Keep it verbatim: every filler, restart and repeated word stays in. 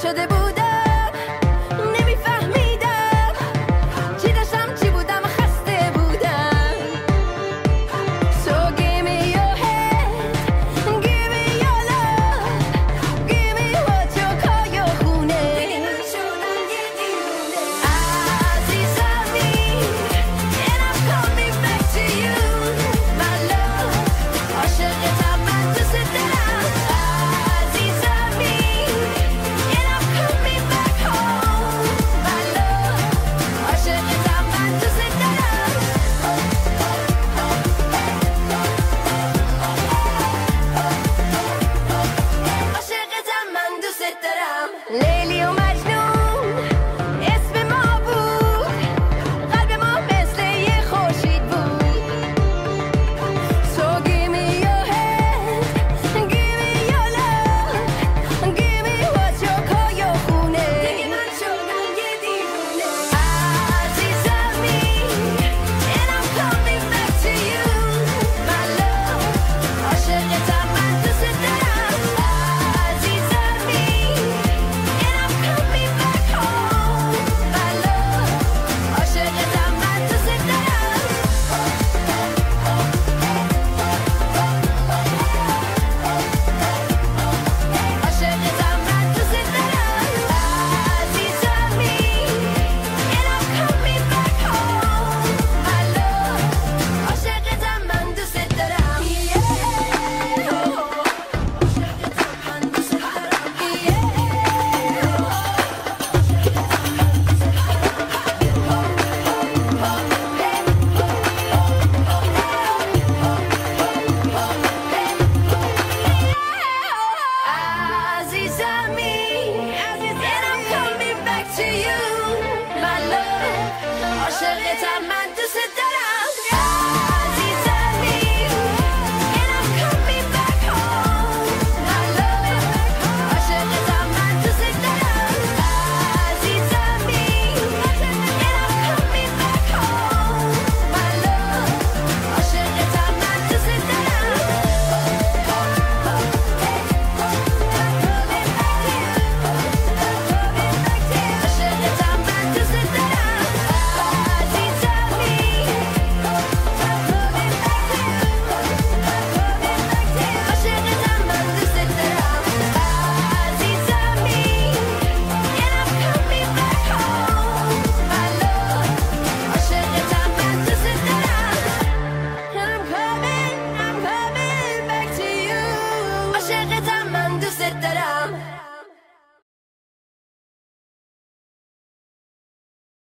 شده بودم نمیفهمیدم چی داشتم چی بودم خسته بودم. So give me your hand, give me your love, give me what you call your خونه. عزیزمی and I'm coming back to you my love. عاشقتم من دوست دارم عزیزمی and I'm coming back home my love. عاشقتم من دوست دارم عاشقتم من دوست دارم. لیلی و مجنون اسم ما بود، قلب ما مثل یه خورشید بود. So give me your hand, give me your love, give me what you call your خونه. دیگه من شدم یه دیوونه عزیزمی and I'm coming back to you my love. عاشقتم من دوست دارم عزیزمی and I'm coming back home my love. عاشقتم من دوست دارم عاشقتم من دوست دارم عزیزمی and I'm coming back home my love. عاشقتم من دوست دارم عزیزمی and I'm coming back to you my love. عاشقتم من دوست دارم عزیزمی and I'm coming back home my love. عاشقتم من دوست دارم عزیزمی and I'm coming back home my love. عاشقتم من دوست دارم عاشقتم من دوست دارم عزیزمی عاشقتم من دوست دارم عزیزمی and I'm coming back home my love. عاشقتم من دوست دارم I'm coming I'm coming back to you عاشقتم من دوست دارم